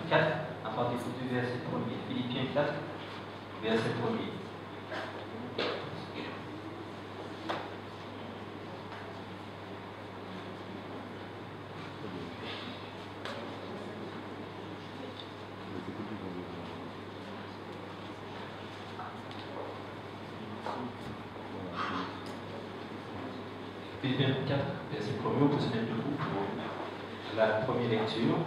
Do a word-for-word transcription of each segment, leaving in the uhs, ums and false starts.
quatre, à partir du verset premier. Philippiens quatre, verset premier. Philippiens quatre, verset premier, on peut se mettre debout pour la première lecture.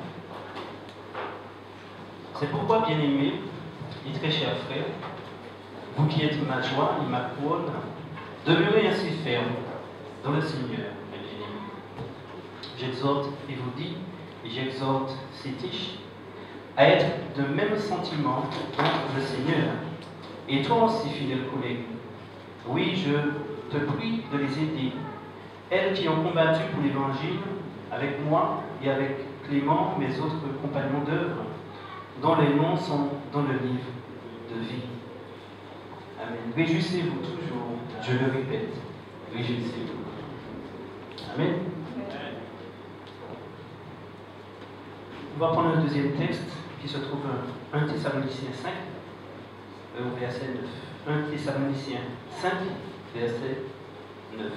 C'est pourquoi, bien-aimés et très chers frères, vous qui êtes ma joie et ma couronne, demeurez ainsi fermes dans le Seigneur, mes bien-aimés. J'exhorte et vous dis, et j'exhorte Sétiche, à être de même sentiment dans le Seigneur. Et toi aussi, fidèle collègue, oui, je te prie de les aider, elles qui ont combattu pour l'Évangile avec moi et avec Clément, mes autres compagnons d'œuvre, dont les noms sont dans le livre de vie. Amen. Réjouissez-vous toujours, je le répète, réjouissez-vous. Amen. On va prendre un deuxième texte qui se trouve en un Thessaloniciens cinq, au verset neuf. un Thessaloniciens cinq, verset neuf.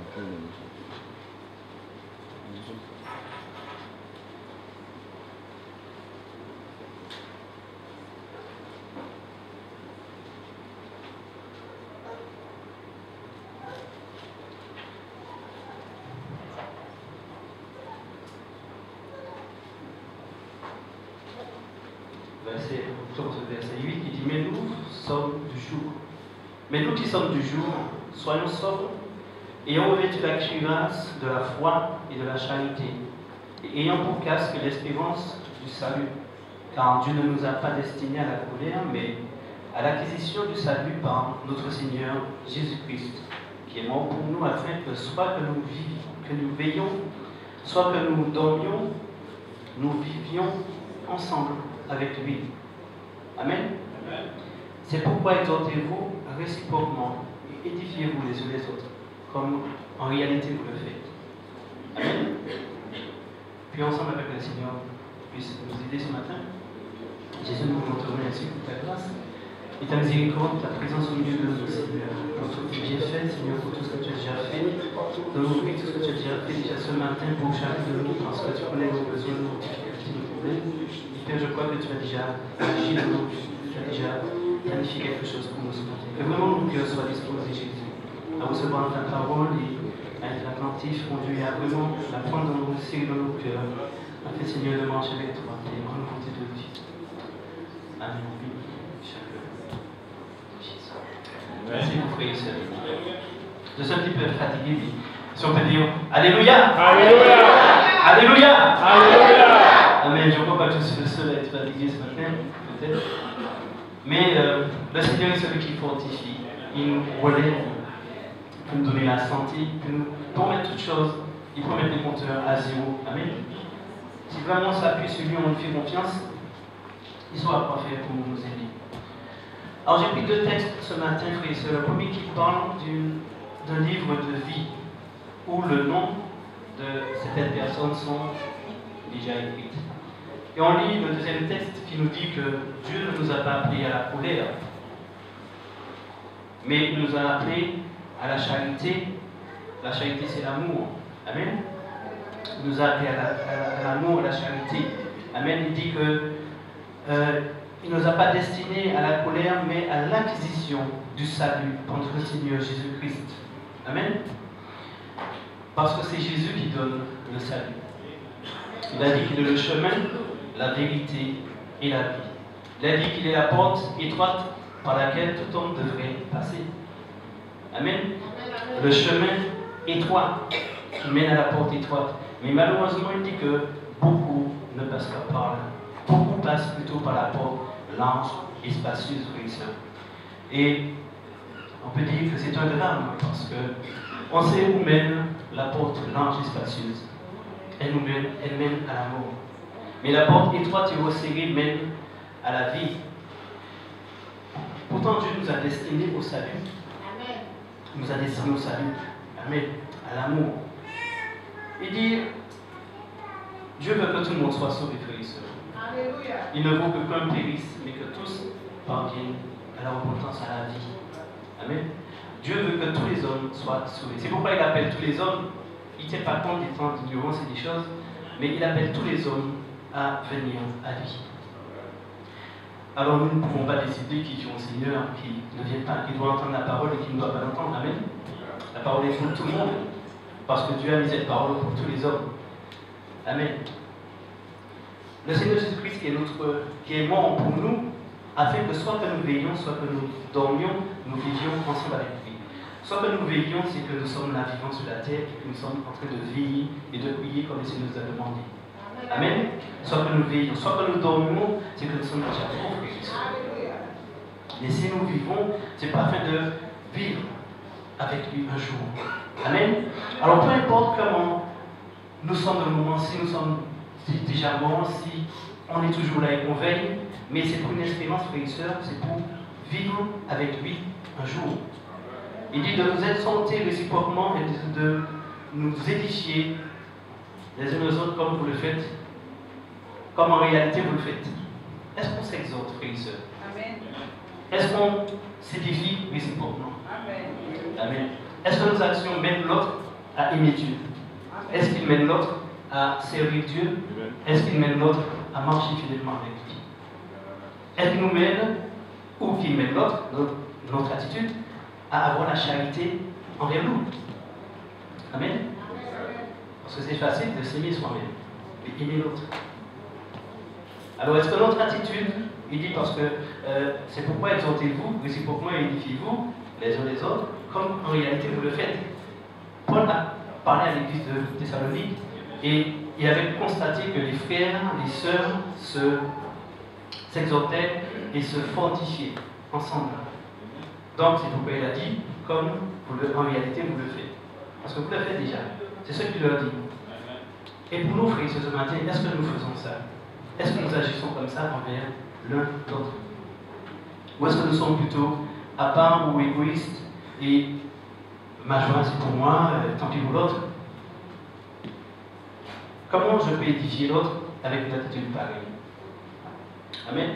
Verset, verset huit, qui dit, mais nous sommes du jour. Mais nous qui sommes du jour, soyons sobres, ayant revêtu la cuirasse de la foi et de la charité, et ayant pour casque l'espérance du salut. Car Dieu ne nous a pas destinés à la colère, mais à l'acquisition du salut par notre Seigneur Jésus-Christ, qui est mort pour nous, afin que soit que nous vivions, que nous veillions, soit que nous dormions, nous vivions ensemble avec lui. Amen. Amen. C'est pourquoi exhortez-vous réciproquement et édifiez-vous les uns les autres, comme en réalité vous le faites. Amen. Puis ensemble avec le Seigneur puisse nous aider ce matin. Jésus, nous voulons te remercier pour ta grâce et ta miséricorde, ta présence au milieu de nous, Seigneur, pour tout ce que tu as fait, Seigneur, pour tout ce que tu as déjà fait, de nous tout ce que tu as déjà fait déjà ce matin pour chacun de nous, parce que tu connais nos besoins, nos difficultés, nos problèmes. Père, je crois que tu as déjà agi dans nos vies, tu as déjà planifié quelque chose pour nous ce matin. Que vraiment nos cœurs soient disposés, Jésus, à recevoir ta parole et à être attentifs, mon Dieu, et à vraiment la prendre dans nos cieux, dans nos cœurs, afin, Seigneur, de marcher avec toi, et en volonté de vie. Amen. Merci, mon frère et sœur. Je suis un petit peu fatigué, mais si on peut dire Alléluia! Alléluia! Alléluia! Alléluia! Amen. Je ne crois pas que je suis le seul à être fatigué ce matin, peut-être. Mais euh, le Seigneur est celui qui fortifie. Il nous relève, il peut nous donner la santé, il peut nous permettre toutes choses. Il peut mettre les compteurs à zéro. Amen. Si vraiment on s'appuie sur lui, on lui fait confiance, il saura quoi faire pour nous aider. Alors j'ai pris deux textes ce matin, frères et sœurs. Le premier qui parle d'un livre de vie, où le nom de certaines personnes sont déjà écrites. Et on lit le deuxième texte qui nous dit que Dieu ne nous a pas appelés à la colère, mais il nous a appelés à la charité. La charité, c'est l'amour. Amen. Il nous a appelés à l'amour, à, à la charité. Amen. Il dit que euh, il ne nous a pas destinés à la colère, mais à l'acquisition du salut par notre Seigneur Jésus-Christ. Amen. Parce que c'est Jésus qui donne le salut. Il a dit qu'il est le chemin, la vérité et la vie. Il a dit qu'il est la porte étroite par laquelle tout homme devrait passer. Amen. Le chemin étroit qui mène à la porte étroite. Mais malheureusement, il dit que beaucoup ne passent pas par là. Beaucoup passent plutôt par la porte large et spacieuse, frères et sœurs. Et on peut dire que c'est un drame parce que on sait où mène la porte large et spacieuse. Elle nous mène, elle mène à la mort. Mais la porte étroite et resserrée mène à la vie. Pourtant, Dieu nous a destinés au salut. Amen. Il nous a destinés au salut. Amen. À l'amour. Il dit, Dieu veut que tout le monde soit sauvé, frères et sœurs. Il ne faut que qu'un périsse, mais que tous parviennent à la repentance, à la vie. Amen. Dieu veut que tous les hommes soient sauvés. C'est pourquoi il appelle tous les hommes. Il ne tient pas compte des temps d'ignorance et des choses, mais il appelle tous les hommes à venir à lui. Alors nous ne pouvons pas décider qui sont Seigneur, qui ne vient pas, qui doit entendre la parole et qui ne doit pas l'entendre. Amen. La parole est pour tout le monde, parce que Dieu a mis cette parole pour tous les hommes. Amen. Le Seigneur Jésus-Christ qui est, notre, qui est mort pour nous, afin que soit que nous veillions, soit que nous dormions, nous vivions ensemble avec lui. Soit que nous veillions, c'est que nous sommes là vivants sur la terre et que nous sommes en train de veiller et de prier comme le Seigneur nous a demandé. Amen. Soit que nous veillons, soit que nous dormions, c'est que nous sommes déjà pauvres. Mais si nous vivons, c'est pas afin de vivre avec lui un jour. Amen. Alors peu importe comment nous sommes dans le moment, si nous sommes déjà morts, si on est toujours là et qu'on veille, mais c'est pour une espérance, frères et sœurs, c'est pour vivre avec lui un jour. Il dit de nous exhorter réciproquement et de nous édifier les uns aux autres comme vous le faites, comme en réalité vous le faites. Est-ce qu'on s'exhorte, frères et sœurs? Est-ce qu'on s'édifie réciproquement? Amen. Amen. Est-ce que nos actions mènent l'autre à aimer Dieu? Est-ce qu'il mène l'autre à servir Dieu? Est-ce qu'il mène l'autre à marcher fidèlement avec lui? Est-ce qu'il nous mène, ou qu'il mène l'autre, notre, notre attitude, à avoir la charité envers nous? Amen. Parce que c'est facile de s'aimer soi-même, mais aimer l'autre. Alors est-ce que notre attitude, il dit parce que euh, c'est pourquoi exhortez-vous, réciproquement et édifiez-vous les uns les autres, comme en réalité vous le faites. Paul a parlé à l'église de Thessalonique et il avait constaté que les frères, les sœurs se, s'exhortaient et se fortifiaient ensemble. Donc c'est pourquoi il a dit, comme vous le, en réalité vous le faites. Parce que vous le faites déjà. C'est ce qu'il leur dit. Et pour nous, frères et sœurs, ce matin, est-ce que nous faisons ça? Est-ce que nous agissons comme ça envers l'un l'autre? Ou est-ce que nous sommes plutôt à part ou égoïstes et ma joie c'est pour moi, euh, tant pis pour l'autre? Comment je peux édifier l'autre avec une attitude pareille? Amen.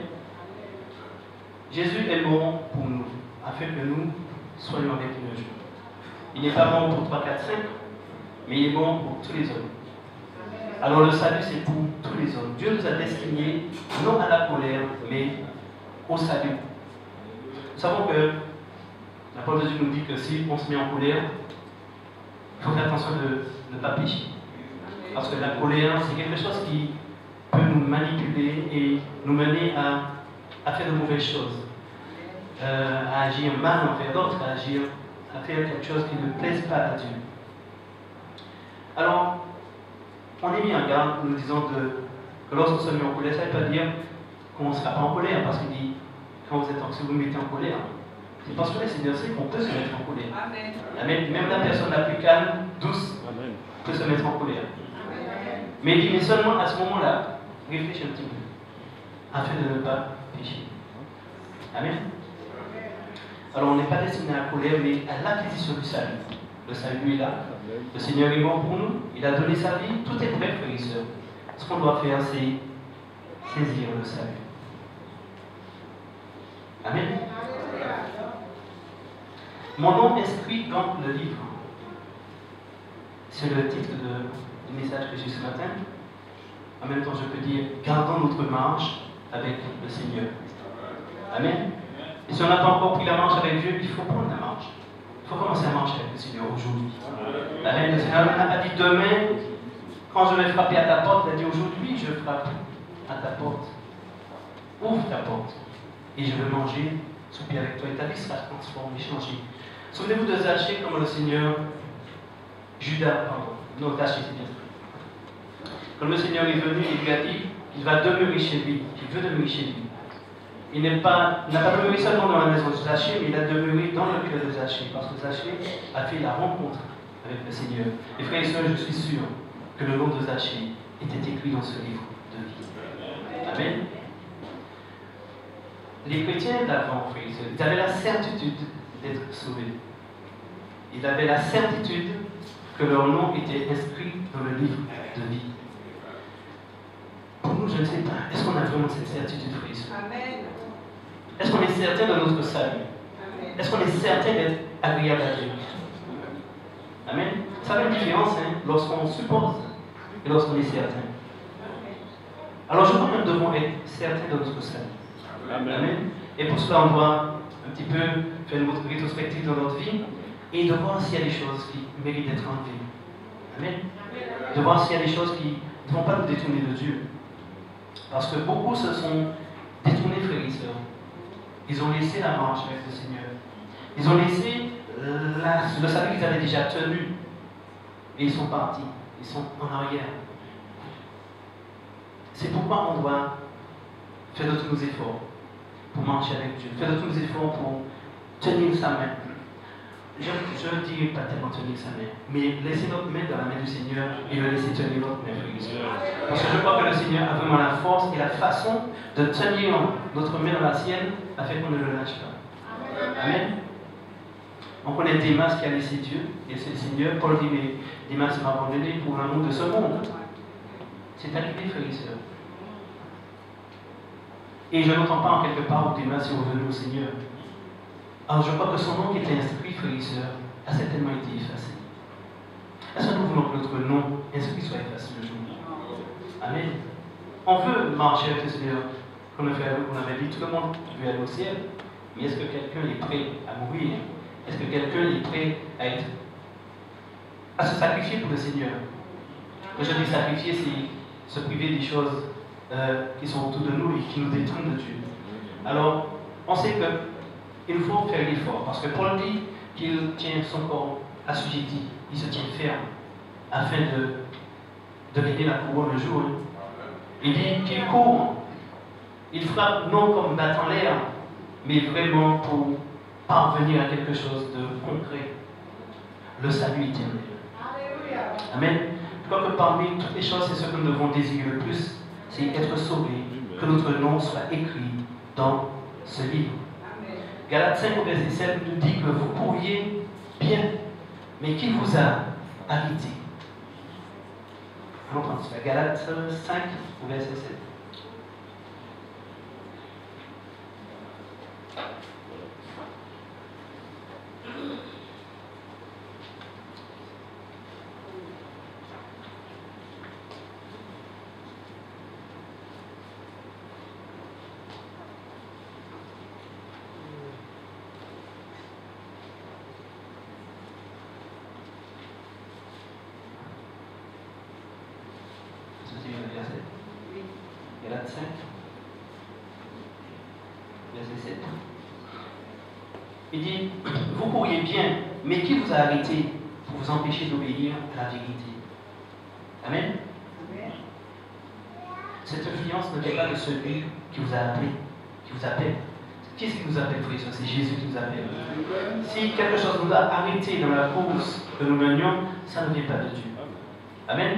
Jésus est mort pour nous, afin que nous soyons avec lui un jour. Il n'est pas mort pour trois, quatre, cinq, mais il est mort pour tous les hommes. Alors le salut, c'est pour tous les hommes. Dieu nous a destinés non à la colère, mais au salut. Nous savons que la parole de Dieu nous dit que si on se met en colère, il faut faire attention de ne pas pécher. Parce que la colère, c'est quelque chose qui peut nous manipuler et nous mener à, à faire de mauvaises choses, euh, à agir mal envers d'autres, à agir, à faire quelque chose qui ne plaise pas à Dieu. Alors, on est mis en garde, nous disons de, que lorsqu'on se met en colère, ça ne veut pas dire qu'on ne sera pas en colère, parce qu'il dit, quand vous êtes en, si vous vous mettez en colère, c'est parce que le Seigneur sait qu'on peut se mettre en colère. Amen. Amen. Même la personne la plus calme, douce, Amen, peut se mettre en colère. Amen. Mais il dit, mais seulement à ce moment-là, réfléchis un petit peu, afin de ne pas pécher. Amen. Alors on n'est pas destiné à la colère, mais à l'acquisition du salut. Le salut est là. Le Seigneur est mort pour nous. Il a donné sa vie. Tout est prêt, frères et sœurs. Ce qu'on doit faire, c'est saisir le salut. Amen. Mon nom inscrit dans le livre. C'est le titre de, du message que j'ai ce matin. En même temps, je peux dire, gardons notre marche avec le Seigneur. Amen. Et si on n'a pas encore pris la marche avec Dieu, il faut prendre la marche. Il faut commencer à marcher avec le Seigneur aujourd'hui. Amen. Le Seigneur n'a pas dit demain, quand je vais frapper à ta porte, il a dit aujourd'hui, je frappe à ta porte. Ouvre ta porte. Et je vais manger, souper avec toi. Et ta vie sera transformée, changée. Souvenez-vous de Zachée, comme le Seigneur, Judas, pardon, non, Zachée, c'est bien. Quand le Seigneur est venu, il lui a dit, il va demeurer chez lui. Il veut demeurer chez lui. Il n'a pas, pas demeuré seulement dans la maison de Zachée, mais il a demeuré dans le cœur de Zachée, parce que Zachée a fait la rencontre avec le Seigneur. Et frères et sœurs, je suis sûr que le nom de Zachée était écrit dans ce livre de vie. Amen. Les chrétiens d'avant, frères et sœurs, ils avaient la certitude d'être sauvés. Ils avaient la certitude que leur nom était inscrit dans le livre de vie. Pour nous, je ne sais pas. Est-ce qu'on a vraiment cette certitude, frères et sœurs? Amen. Est-ce qu'on est certain de notre salut? Est-ce qu'on est certain d'être agréable à Dieu? Amen. Ça fait une différence hein, lorsqu'on suppose et lorsqu'on est certain. Alors je crois que nous devons être certains de notre salut. Amen. Amen. Et pour cela, on doit un petit peu faire une rétrospective dans notre vie et de voir s'il y a des choses qui méritent d'être enlevées. Amen. De voir s'il y a des choses qui ne vont pas nous détourner de Dieu. Parce que beaucoup se sont détournés, frères et sœurs. Ils ont laissé la marche avec le Seigneur. Ils ont laissé la, le salut qu'ils avaient déjà tenu. Et ils sont partis. Ils sont en arrière. C'est pourquoi on doit faire de tous nos efforts pour marcher avec Dieu. Faire de tous nos efforts pour tenir sa main. Je ne dirais pas tellement tenir sa main, mais laisser notre main dans la main du Seigneur et le laisser tenir notre main. Parce que je crois que le Seigneur a vraiment la force et la façon de tenir notre main dans la sienne afin qu'on ne le lâche pas. Amen. On connaît Démas qui a laissé Dieu et c'est le Seigneur. Paul dit, mais Démas m'a abandonné pour l'amour de ce monde. C'est arrivé, frères et sœurs. Et je n'entends pas en quelque part où Démas est revenu au Seigneur. Alors je crois que son nom qui était inscrit, frères et sœurs, a certainement été effacé. Est-ce que nous voulons que notre nom inscrit soit effacé le jour? Amen. On veut marcher avec le Seigneur. Comme on avait dit, tout le monde veut aller au ciel. Mais est-ce que quelqu'un est prêt à mourir? Est-ce que quelqu'un est prêt à être à se sacrifier pour le Seigneur? Quand je dis sacrifier, c'est se priver des choses euh, qui sont autour de nous et qui nous détournent de Dieu. Alors, on sait que il faut faire l'effort, parce que Paul dit qu'il tient son corps assujetti, il se tient ferme, afin de, de gagner la couronne le jour. Il dit qu'il court, il frappe non comme battant l'air, mais vraiment pour parvenir à quelque chose de concret, le salut éternel. Amen. Je crois que parmi toutes les choses, c'est ce que nous devons désirer le plus, c'est être sauvés, que notre nom soit écrit dans ce livre. Galates cinq au verset sept nous dit que vous couriez bien, mais qui vous a arrêté? Allons prendre ça. Galates cinq au verset sept. Galates cinq, verset sept. Il dit, vous courriez bien, mais qui vous a arrêté pour vous empêcher d'obéir à la vérité? Amen. Amen. Cette influence ne vient pas de celui qui vous a appelé, qui vous appelle. Qui est-ce qui nous appelle, frère? C'est Jésus qui nous appelle. Si quelque chose nous a arrêtés dans la course que nous menions, ça ne vient pas de Dieu. Amen.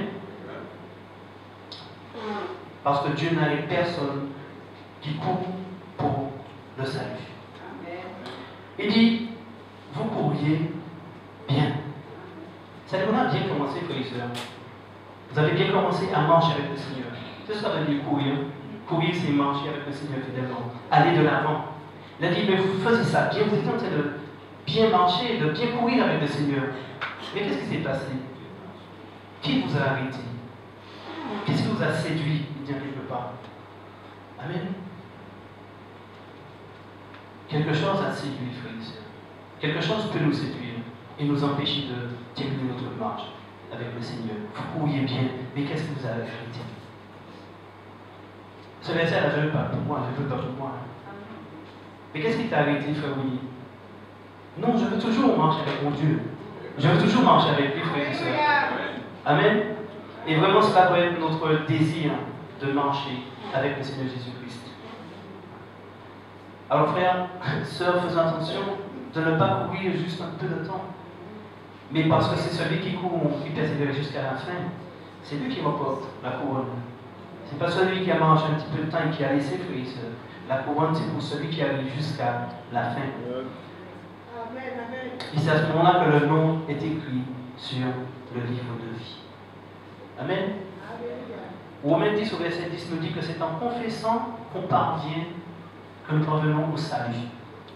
Parce que Dieu n'a personne qui court pour le salut. Il dit, vous courriez bien. Ça on a bien commencé, frères et sœurs. Vous avez bien commencé à marcher avec le Seigneur. C'est ce que ça veut dire courir. Courir, c'est marcher avec le Seigneur fidèlement. Aller de l'avant. Il a dit, mais vous faisiez ça bien, vous êtes en train de bien marcher, de bien courir avec le Seigneur. Mais qu'est-ce qui s'est passé? Qui vous a arrêté? Qu'est-ce qui vous a séduit? Il dit quelque part. Amen. Quelque chose a séduit, frères et sœurs. Quelque chose peut nous séduire et nous empêcher de terminer notre marche avec le Seigneur. Vous courriez bien, mais qu'est-ce qui vous a arrêté? Ce verset-là, je ne veux pas pour moi, je ne veux pas pour moi. Mais qu'est-ce qui t'a arrêté, frère Willy? Non, je veux toujours marcher avec mon Dieu. Je veux toujours marcher avec lui, frère et sœurs. Amen. Et vraiment, cela doit être notre désir de marcher avec le Seigneur Jésus-Christ. Alors, frères, sœurs, faisons attention de ne pas courir juste un peu de temps. Mais parce que c'est celui qui court, qui persévère jusqu'à la fin, c'est lui qui remporte la couronne. C'est pas celui qui a marché un petit peu de temps et qui a laissé, frères et sœurs. La couronne, c'est pour celui qui arrive jusqu'à la fin. Et c'est à ce moment-là que le nom est écrit sur le livre de vie. Amen. Romains dix au verset dix nous dit que c'est en confessant qu'on parvient, que nous parvenons au salut.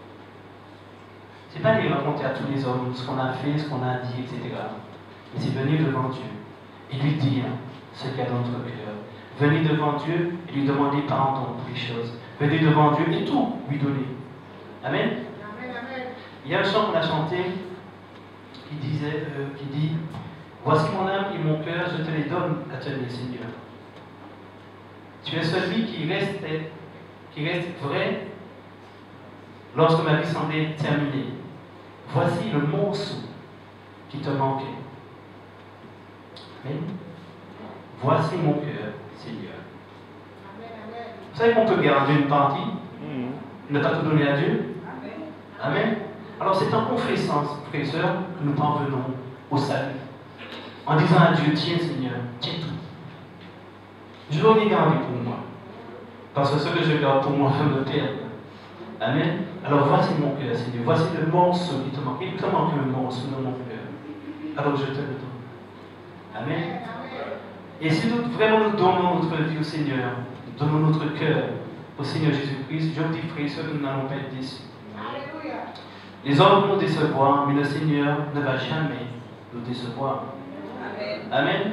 Ce n'est pas aller raconter à tous les hommes ce qu'on a fait, ce qu'on a dit, et cetera. Mais c'est venir devant Dieu et lui dire ce qu'il y a dans notre cœur. Venir devant Dieu et lui demander pardon pour les choses. Venir devant Dieu et tout lui donner. Amen. Amen, amen. Il y a un chant qu'on a chanté qui, disait, euh, qui dit « Voici mon âme et mon cœur, je te les donne à tenir, Seigneur. » Tu es celui qui reste, qui reste vrai lorsque ma vie semblait terminée. Voici le morceau qui te manquait. Amen. Voici mon cœur, Seigneur. Amen, amen. Vous savez qu'on peut garder une partie, Mm. ne pas tout donner à Dieu. Amen. Amen. Alors c'est en confessant, frères et sœurs, que nous parvenons au salut. En disant à Dieu, tiens Seigneur, tiens tout. Je veux rien garder pour moi. Parce que ce que je garde pour moi va me perdre. Amen. Alors voici mon cœur, Seigneur. Voici le morceau qui te manque. Il te manque le morceau de mon cœur. Alors je te le donne. Amen. Amen. Et si nous vraiment nous donnons notre vie au Seigneur, nous donnons notre cœur au Seigneur Jésus-Christ, je vous dis, frères et sœurs, que nous n'allons pas être déçus. Alléluia. Les hommes vont nous décevoir, mais le Seigneur ne va jamais nous décevoir. Amen. Amen. Amen.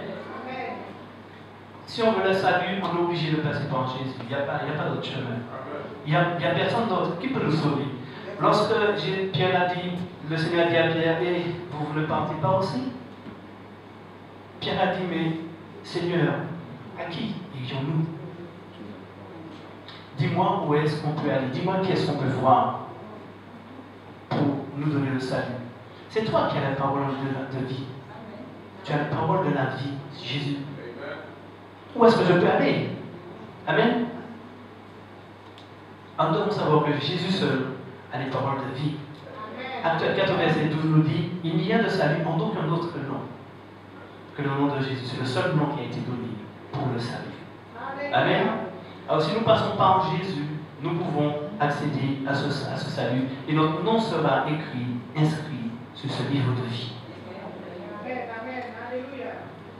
Si on veut le salut, on est obligé de passer par Jésus. Il n'y a pas, il n'y a pas d'autre chemin. Il n'y a, il y a personne d'autre qui peut nous sauver. Lorsque j'ai- Pierre a dit, le Seigneur a dit à Pierre, et vous ne partez pas aussi? Pierre a dit, mais Seigneur, à qui irions-nous? Dis-moi où est-ce qu'on peut aller. Dis-moi qui est-ce qu'on peut voir pour nous donner le salut. C'est toi qui as la parole de, de vie. Tu as la parole de la vie, Jésus. Où est-ce que je peux aller? Amen. En devant savoir que Jésus seul a les paroles de vie. Amen. Acte quatre, verset douze nous dit, il n'y a de salut en aucun autre nom que le nom de Jésus. C'est le seul nom qui a été donné pour le salut. Amen. Alors si nous passons par Jésus, nous pouvons accéder à ce, à ce salut et notre nom sera écrit, inscrit sur ce livre de vie. Amen. Amen. Alléluia.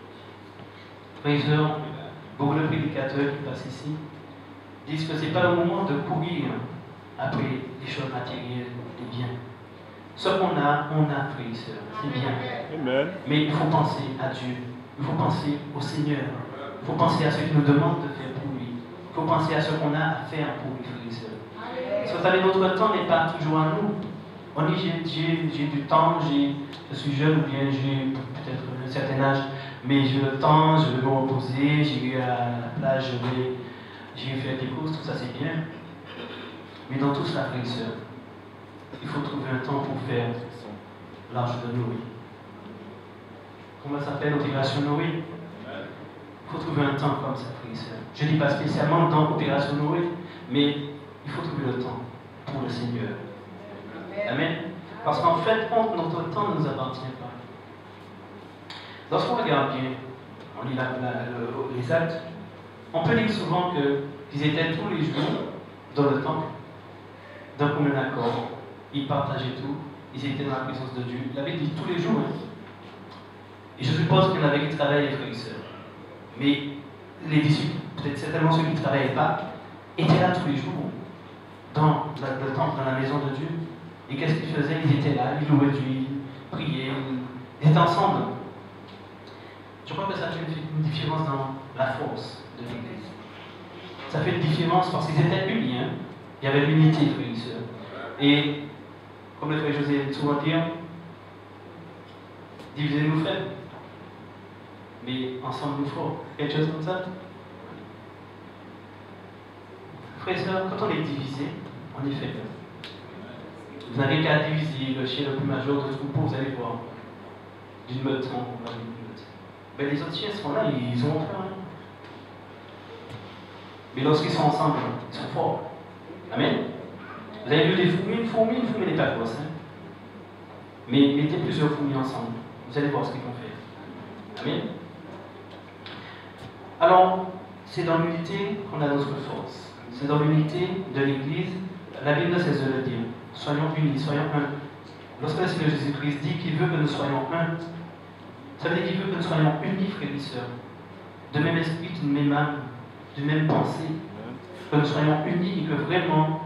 Frères et sœurs, beaucoup de prédicateurs qui passent ici disent que ce n'est pas le moment de courir après les choses matérielles, les biens. Ce qu'on a, on a, frères et sœurs, c'est bien. Amen. Mais il faut penser à Dieu, il faut penser au Seigneur, il faut penser à ce qu'il nous demande de faire pour lui, il faut penser à ce qu'on a à faire pour lui, frères et sœurs. Parce que vous savez, notre temps n'est pas toujours à nous. On dit j'ai, j'ai, j'ai du temps, j'ai, je suis jeune ou bien j'ai peut-être un certain âge, mais j'ai le temps, je vais me reposer, j'irai à la plage, je vais, j'irai faire des courses, tout ça c'est bien. Mais dans tout cela, frères et sœurs, il faut trouver un temps pour faire l'arche de Noé. Comment ça s'appelle l'opération Noé? Il faut trouver un temps comme ça, frères et sœurs. Je ne dis pas spécialement dans l'opération Noé, mais il faut trouver le temps pour le Seigneur. Amen. Parce qu'en fait, notre temps ne nous appartient pas. Lorsqu'on regarde bien, on lit la, la, le, les actes, on peut lire souvent qu'ils étaient tous les jours dans le temple, d'un commun accord. Ils partageaient tout, ils étaient dans la présence de Dieu. Il avait dit tous les jours. Hein. Et je suppose qu'il y en avait qui travaillaient, frères et sœurs. Mais les disciples, peut-être certainement ceux qui ne travaillaient pas, étaient là tous les jours, dans la, le temple, dans la maison de Dieu. Et qu'est-ce qu'ils faisaient? Ils étaient là, ils louaient Dieu, ils priaient, ils étaient ensemble. Je crois que ça fait une différence dans la force de l'Église. Ça fait une différence parce qu'ils étaient unis. Hein? Il y avait l'unité, frères et sœurs. Et, comme le frère José aime souvent dire, divisez-nous frères, mais ensemble nous forts. Quelque chose comme ça. Frères et sœurs, quand on est divisé, on est faible. Vous n'avez qu'à diviser le chien le plus majeur de troupeau, vous allez voir. D'une meute, on va d'une meute. Mais les autres chiens sont là, ils ont peur. Hein. Mais lorsqu'ils sont ensemble, ils sont forts. Amen. Vous avez vu des fourmis, une fourmi, une fourmi n'est pas grosse. Hein. Mais mettez plusieurs fourmis ensemble. Vous allez voir ce qu'ils vont faire. Amen. Alors, c'est dans l'unité qu'on a notre force. C'est dans l'unité de l'Église. La Bible ne cesse de le dire. Soyons unis, soyons un. Lorsque le Seigneur Jésus-Christ dit qu'il veut que nous soyons un, ça veut dire qu'il veut que nous soyons unis, frères et sœurs. de même esprit, d'une même âme, d'une même pensée, que nous soyons unis et que vraiment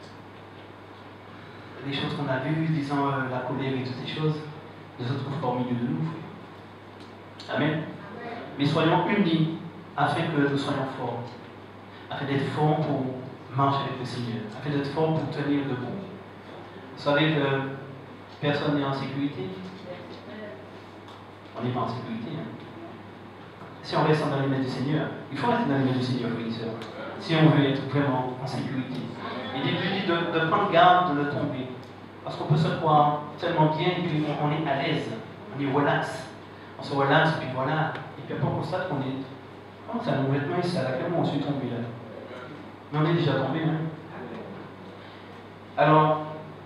les choses qu'on a vues, disant euh, la colère et toutes ces choses, ne se trouvent pas au milieu de nous. Amen. Mais soyons unis afin que nous soyons forts, afin d'être forts pour marcher avec le Seigneur, afin d'être forts pour tenir debout. Vous savez que personne n'est en sécurité. On n'est pas en sécurité. Hein. Si on reste dans les mains du Seigneur, il faut rester dans les mains du Seigneur, frères et sœurs, si on veut être vraiment en sécurité. Il dit de, de prendre garde de ne tomber. Parce qu'on peut se croire tellement bien qu'on est à l'aise, on est relax. On se relaxe, puis voilà. Et puis après on constate qu'on est. Oh, c'est un mauvais main, c'est à laquelle on s'est tombé là. Mais on est déjà tombé, hein. Alors,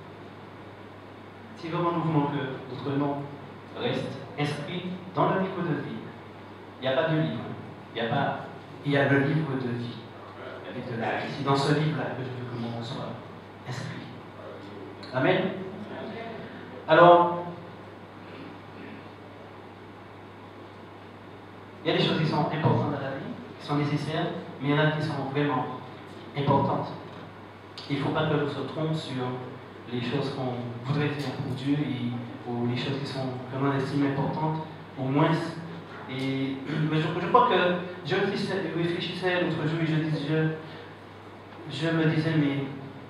si vraiment nous voulons que notre nom reste inscrit dans le livre de vie, il n'y a pas de livre. Il y a pas. Il y a le livre de vie. Avec de la vie. C'est dans ce livre-là que je veux que mon nom soit inscrit. Amen. Alors, il y a des choses qui sont importantes dans la vie, qui sont nécessaires, mais il y en a qui sont vraiment importantes. Il ne faut pas que nous se trompe sur les choses qu'on voudrait faire pour Dieu et, ou les choses qui sont vraiment estimées importantes, au moins. Et mais je, je crois que je réfléchissais l'autre jour et je disais, je, je me disais, mais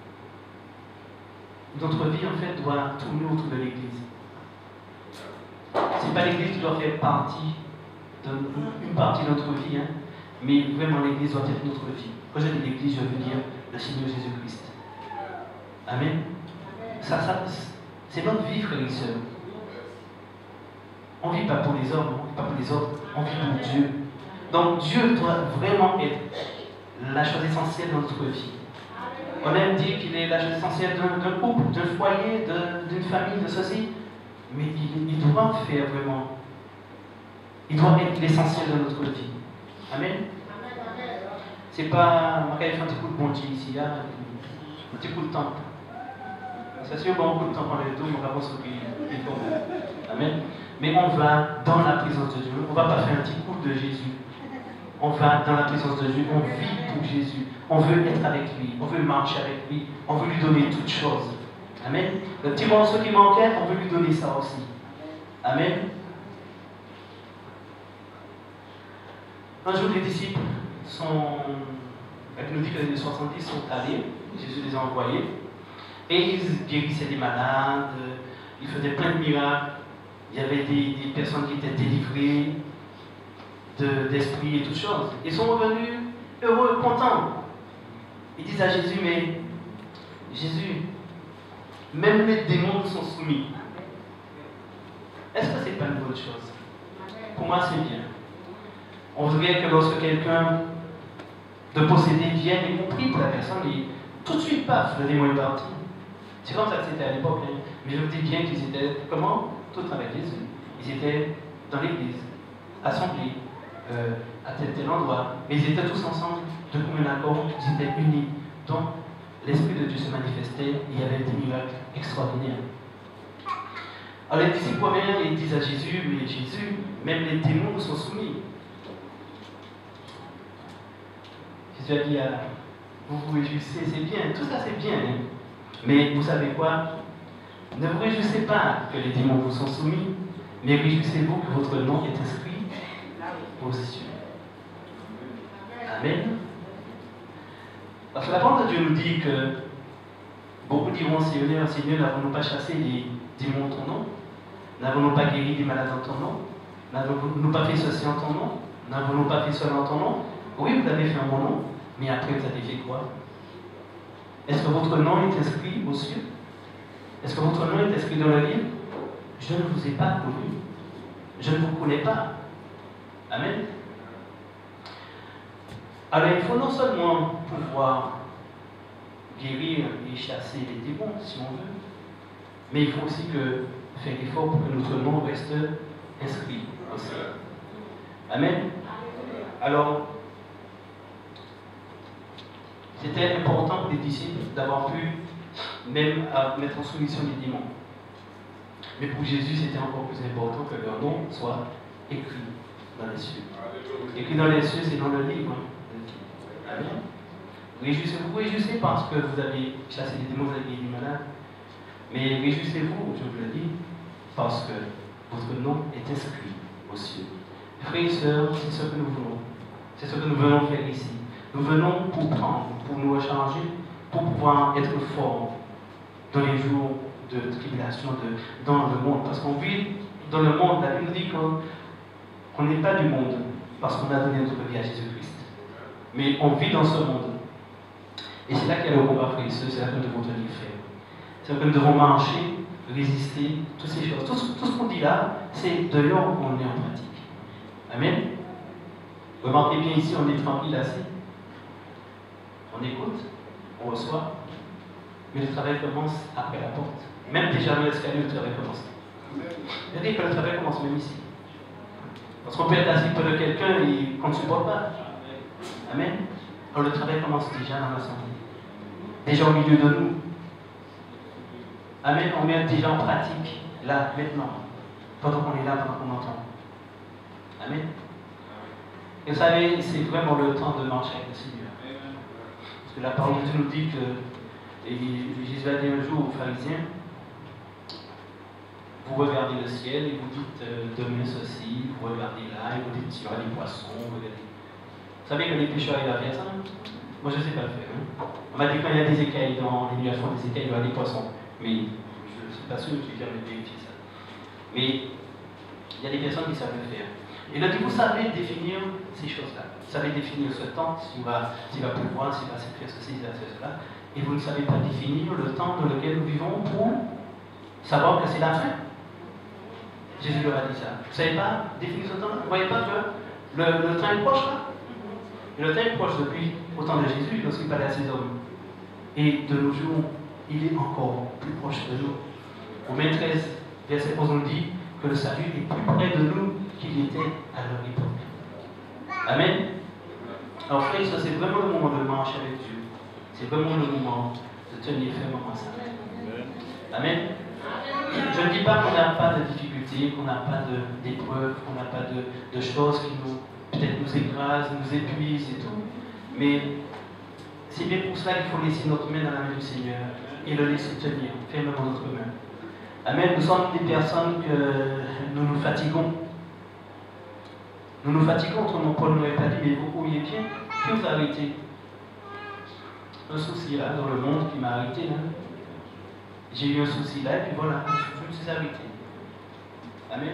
notre vie en fait doit tourner autour de l'Église. C'est pas l'Église qui doit faire partie de, une partie de notre vie, hein, mais vraiment l'Église doit être notre vie. Quand je dis l'Église, je veux dire le Seigneur Jésus-Christ. Amen. Ça, ça, c'est notre vie, frères et sœurs. On ne vit pas pour les hommes, on ne vit pas pour les autres, on vit pour Dieu. Donc Dieu doit vraiment être la chose essentielle dans notre vie. On aime dire qu'il est la chose essentielle d'un couple, d'un foyer, d'une famille, de ceci, mais il, il doit faire vraiment. Il doit être l'essentiel de notre vie. Amen. C'est pas, on va faire un petit coup de bon Dieu ici, là, un petit coup de temps. C'est sûr, bon, un coup de temps pour les deux, on va voir ce qu'il faut. Amen. Mais on va dans la présence de Dieu. On ne va pas faire un petit coup de Jésus. On va dans la présence de Dieu. On vit pour Jésus. On veut être avec lui. On veut marcher avec lui. On veut lui donner toutes choses. Amen. Le petit morceau qui manquait, on veut lui donner ça aussi. Amen. Un jour, les disciples sont. Elle nous dit que les soixante-dix sont allés. Jésus les a envoyés. Et ils guérissaient des malades. Ils faisaient plein de miracles. Il y avait des, des personnes qui étaient délivrées d'esprit de, et toutes choses. Ils sont revenus heureux, contents. Ils disent à Jésus, mais Jésus, même les démons sont soumis. Est-ce que ce n'est pas une bonne chose? Pour moi, c'est bien. On voudrait que lorsque quelqu'un de possédé vienne et qu'on prie pour la personne, et tout de suite, paf, le démon est parti. C'est comme ça que c'était à l'époque. Hein. Mais je vous dis bien qu'ils étaient, comment? Tout avec Jésus. Ils étaient dans l'église, assemblés, euh, à tel tel endroit, mais ils étaient tous ensemble, de commun accord, ils étaient unis. Donc, l'Esprit de Dieu se manifestait, et il y avait des miracles extraordinaires. Alors les disciples premiers, ils disent à Jésus, mais Jésus, même les démons nous sont soumis. Jésus a dit, ah, vous vous réjouissez, c'est bien, tout ça c'est bien, hein. Mais vous savez quoi? Ne vous réjouissez pas que les démons vous sont soumis, mais réjouissez-vous que votre nom est inscrit aux cieux. Amen. Parce que la parole de Dieu nous dit que beaucoup diront, Seigneur, Seigneur, n'avons-nous pas chassé les démons en ton nom? N'avons-nous pas guéri des malades en ton nom? N'avons-nous pas fait ceci en ton nom? N'avons-nous pas fait cela en ton nom? Oui, vous l'avez fait en mon nom, mais après vous avez fait quoi? Est-ce que votre nom est inscrit aux cieux? Est-ce que votre nom est inscrit dans le livre? Je ne vous ai pas connu. Je ne vous connais pas. Amen. Alors il faut non seulement pouvoir guérir et chasser les démons, si on veut, mais il faut aussi que, faire l'effort pour que notre nom reste inscrit aussi. Amen. Alors, c'était important pour les disciples d'avoir pu même à mettre en soumission les démons. Mais pour Jésus, c'était encore plus important que leur nom soit écrit dans les cieux. Écrit dans les cieux, c'est dans le livre. Amen. Réjouissez-vous, réjouissez parce que vous avez chassé les démons, vous avez guéri les malades. Mais réjouissez-vous, je vous le dis, parce que votre nom est inscrit aux cieux. Frères et sœurs, c'est ce que nous voulons. C'est ce que nous venons faire ici. Nous venons pour prendre, pour nous recharger, pour pouvoir être forts dans les jours de tribulation de, dans le monde. Parce qu'on vit dans le monde, la Bible dit qu'on n'est pas du monde, parce qu'on a donné notre vie à Jésus-Christ. Mais on vit dans ce monde. Et c'est là qu'il y a le combat, frères et sœurs, c'est là que nous devons tenir ferme. C'est là que nous devons marcher, résister, toutes ces choses. Tout, tout ce qu'on dit là, c'est de là où on est en pratique. Amen. Remarquez bien ici, on est tranquille assis. On écoute, on reçoit, mais le travail commence après la porte. Même déjà dans l'escalier, le travail commence. Je dis que le travail commence même ici. Parce qu'on peut être assis près de quelqu'un et qu'on ne supporte pas. Amen. Alors le travail commence déjà dans l'assemblée. Déjà au milieu de nous. Amen. On met déjà en pratique, là, maintenant. Pendant qu'on est là, pendant qu'on entend. Amen. Et vous savez, c'est vraiment le temps de marcher avec le Seigneur. Parce que la parole de Dieu nous dit que, et Jésus a dit un jour aux pharisiens, vous regardez le ciel et vous dites euh, demain ceci, vous regardez là et vous dites il y aura des poissons, vous regardez. Vous savez que les pêcheurs ils avaient ça? Moi je ne sais pas le faire. Hein? On m'a dit quand il y a des écailles dans les nuages des écailles, il y aura des poissons. Mais je ne suis pas sûr que j'ai jamais vérifié ça. Mais il y a des personnes qui savent le faire. Et là, vous savez définir ces choses-là. Vous savez définir ce temps, s'il va, s'il va pleuvoir, s'il va se faire ceci, s'il va faire cela. Et vous ne savez pas définir le temps dans lequel nous vivons pour savoir que c'est la fin. Jésus leur a dit ça. Vous ne savez pas définir ce temps-là? Vous ne voyez pas que le, le temps est proche là? Et le temps est proche depuis au temps de Jésus, lorsqu'il parlait à ses hommes. Et de nos jours, il est encore plus proche de nous. Romains treize, verset onze, nous dit que le salut est plus près de nous qu'il était à leur époque. Amen. Alors frère, ça c'est vraiment le moment de marcher avec Dieu. C'est vraiment le moment de tenir fermement ça. Amen. Je ne dis pas qu'on n'a pas de difficultés, qu'on n'a pas d'épreuves, qu'on n'a pas de, de choses qui nous peut-être nous écrasent, nous épuisent et tout. Mais c'est bien pour cela qu'il faut laisser notre main dans la main du Seigneur et le laisser tenir fermement notre main. Amen. Nous sommes des personnes que nous nous fatiguons. Nous nous fatiguons, autrement Paul ne l'avait pas dit, mais vous pourriez bien que vous arrêtez. Un souci là dans le monde qui m'a arrêté là. J'ai eu un souci là et puis voilà, je me suis arrêté. Amen.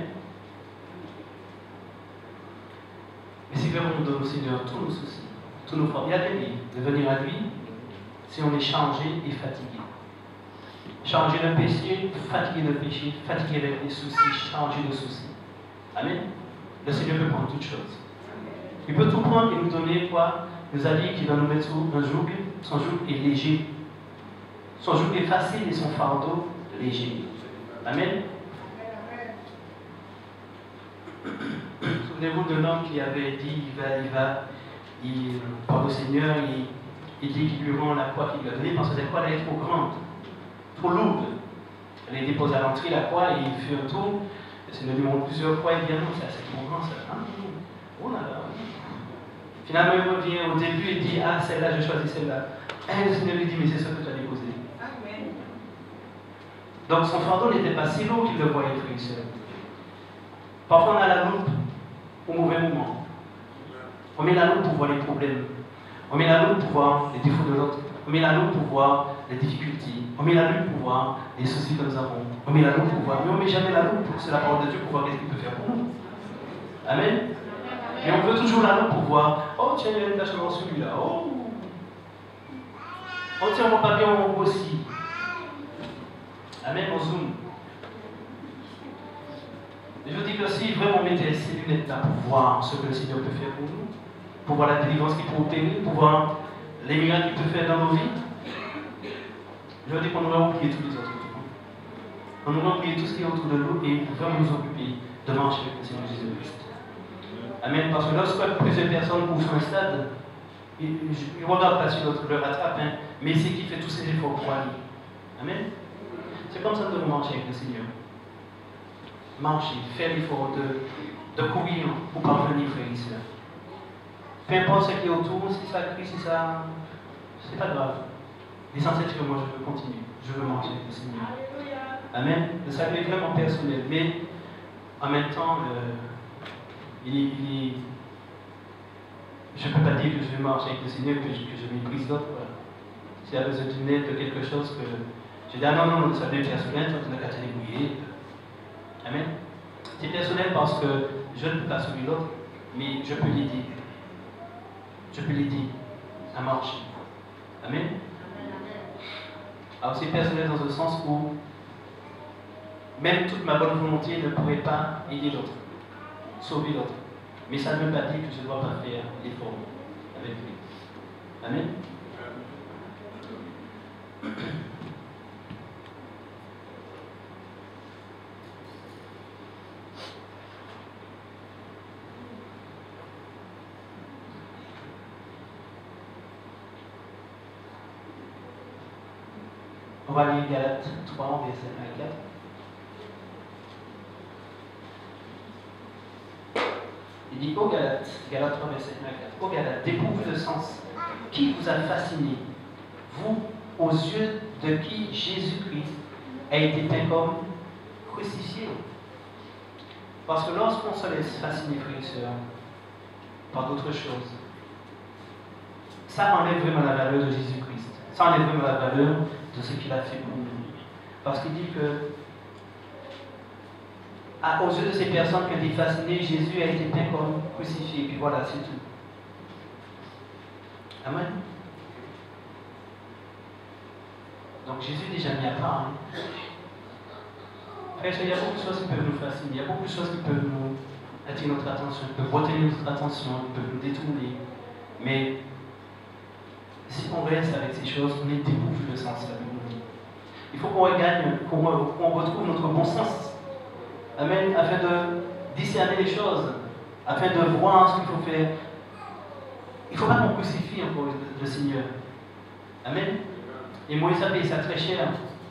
Mais c'est vraiment on donne au Seigneur tous nos soucis, tous nos problèmes. Il y a des vies de venir à lui si on est changé et fatigué. Changer le péché, fatigué de péché, fatigué avec les soucis, changer de soucis. Amen. Le Seigneur peut prendre toutes choses. Il peut tout prendre et nous donner quoi? Nous a dit qu'il va nous mettre sous un joug. Son joug est léger. Son joug est facile et son fardeau léger. Amen. Souvenez-vous de l'homme qui avait dit il va, il va, il parle au Seigneur, il, il dit qu'il lui rend la croix qu'il lui a donnée parce que cette croix elle est trop grande, trop lourde. Elle est déposée à l'entrée, la croix, et il fait un tour. Le Seigneur lui montre plusieurs fois, il dit non, ça c'est trop grand, ça. Ah, oh là là. Finalement, il revient au début et dit ah, celle-là, je choisis celle-là. Et le Seigneur lui dit mais c'est ce que tu as déposé. Amen. Donc son fardeau n'était pas si lourd qu'il le voyait, frère et sœur. Parfois on a la loupe au mauvais moment. On met la loupe pour voir les problèmes. On met la loupe pour voir les défauts de l'autre. On met la loupe pour voir les difficultés. On met la loupe pour voir les soucis que nous avons. On met la loupe pour voir. Mais on ne met jamais la loupe pour c'est la parole de Dieu pour voir qu'est-ce qu'il peut faire pour nous. Amen. Et on veut toujours la loupe pour voir. Oh tiens, il y a une tache dans celui-là. Oh. Oh tiens, mon papier, on voit aussi. Amen, on zoom. Je dis que si vraiment on mettait ces lunettes là pour voir ce que le Seigneur peut faire pour nous, pour voir la délivrance qu'il peut obtenir, pour voir les miracles qu'il peut faire dans nos vies, je dis qu'on aurait oublié tous les autres. On aurait oublié tout ce qui est autour de nous et vraiment nous occuper de marcher avec le Seigneur Jésus-Christ. Amen. Parce que lorsque plusieurs personnes ouvrent un stade, ils ne regardent pas si l'autre le rattrape, hein, mais c'est qui fait tous ces efforts pour aller. Amen. C'est comme ça que nous devons marcher avec le Seigneur. marcher, faire l'effort de, de courir pour parvenir, frères et sœurs. Peu importe ce qui est autour, si ça crie, si ça. C'est pas grave. L'essentiel, c'est que moi, je veux continuer. Je veux marcher avec le Seigneur. Amen. Le salut est vraiment personnel, mais en même temps, euh, il, il, je ne peux pas dire que je vais marcher avec le Seigneur, que je, que je méprise d'autres. Voilà. S'il y a besoin d'une aide, de quelque chose, que je dis, ah non, non, le salut est personnel, toi, tu n'as qu'à te débrouiller. Amen. C'est personnel parce que je ne peux pas sauver l'autre, mais je peux l'aider. Je peux l'aider à marcher. Amen. Alors c'est personnel dans le sens où même toute ma bonne volonté ne pourrait pas aider l'autre, sauver l'autre. Mais ça ne veut pas dire que je ne dois pas faire l'effort avec lui. Amen. On va lire Galates trois, verset un à quatre. Il dit, ô Galates, Galates trois, verset un à quatre, ô Galates, dépourvus de sens, qui vous a fasciné, vous, aux yeux de qui Jésus-Christ a été peint comme crucifié? Parce que lorsqu'on se laisse fasciner, frères et sœurs, par d'autres choses, ça enlève vraiment la valeur de Jésus-Christ. Ça enlève vraiment la valeur de ce qu'il a fait pour nous. Parce qu'il dit que, à, aux yeux de ces personnes qui ont été fascinées, Jésus a été peint comme crucifié. Et puis voilà, c'est tout. Amen. Donc Jésus est déjà mis à part. Hein. Frère, il y a beaucoup de choses qui peuvent nous fasciner. Il y a beaucoup de choses qui peuvent nous attirer notre attention, qui peuvent retenir notre attention, qui peuvent nous détourner. Mais si on reste avec ces choses, on est dépourvu de sens. Il faut qu'on regagne, qu'on retrouve notre bon sens. Amen. Afin de discerner les choses, afin de voir ce qu'il faut faire. Il ne faut pas qu'on crucifie encore le Seigneur. Amen. Et Moïse a payé ça très cher.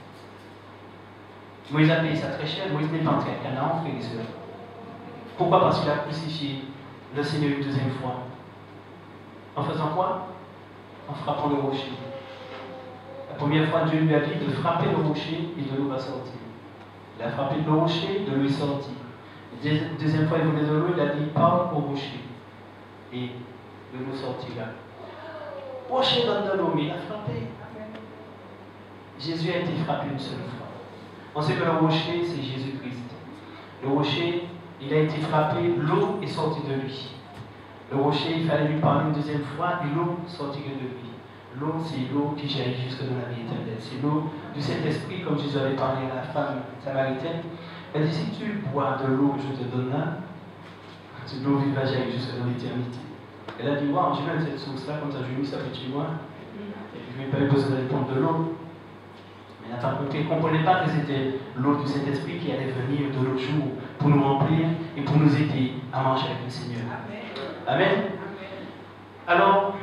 Moïse a payé ça très cher. Moïse n'est pas entré à Canaan, frères et sœurs. Pourquoi? Parce qu'il a crucifié le Seigneur une deuxième fois. En faisant quoi? En frappant le rocher. La première fois, Dieu lui a dit de frapper le rocher et de l'eau va sortir. Il a frappé le rocher, de l'eau est sortie. La deuxième fois, il venait de l'eau, il a dit parle au rocher. Et de l'eau sortira. Rocher donne de l'eau, mais il a frappé. Jésus a été frappé une seule fois. On sait que le rocher, c'est Jésus-Christ. Le rocher, il a été frappé, l'eau est sortie de lui. Le rocher, il fallait lui parler une deuxième fois et l'eau sortirait de lui. L'eau, c'est l'eau qui jaillit jusque dans la vie éternelle. C'est l'eau du Saint-Esprit, comme Jésus avait parlé à la femme samaritaine. Elle dit, si tu bois de l'eau que je te donne là, l'eau va jaillir jusque dans l'éternité. Elle a dit, waouh, j'ai même cette source-là, comme ça je mis ça près de chez moi. Et puis je n'ai pas eu besoin d'aller prendre de l'eau. Mais elle ne comprenait pas que c'était l'eau du Saint-Esprit qui allait venir de l'autre jour pour nous remplir et pour nous aider à marcher avec le Seigneur. Amen. Amen. Alors,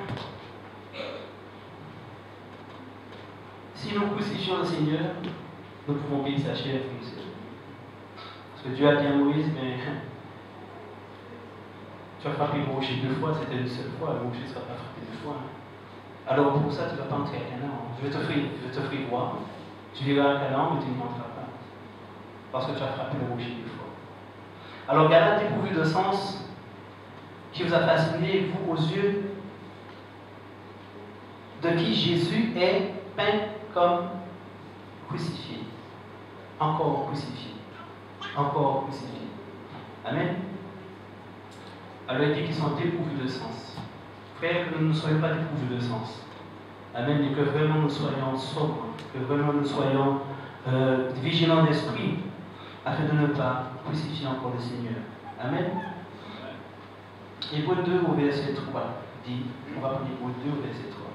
si nous crucifions le Seigneur, nous pouvons payer sa chair. Parce que Dieu a dit à Moïse, mais tu as frappé le rocher deux fois, c'était une seule fois, le rocher ne sera pas frappé deux fois. Alors pour ça, tu ne vas pas entrer à Canaan. Je vais t'offrir, je vais t'offrir voir. Tu iras à Canaan, mais tu ne rentreras pas. Parce que tu as frappé le rocher deux fois. Alors Galate dépourvu de sens, qui vous a fasciné, vous, aux yeux de qui Jésus est peint comme crucifié. Encore crucifié. Encore crucifié. Amen. Alors il dit qu'ils sont dépourvus de sens. Frère, que nous ne soyons pas dépourvus de sens. Amen. Et que vraiment nous soyons sobres, que vraiment nous soyons euh, vigilants d'esprit, afin de ne pas crucifier encore le Seigneur. Amen. Hébreux deux au verset trois dit, on va prendre Hébreux deux au verset trois.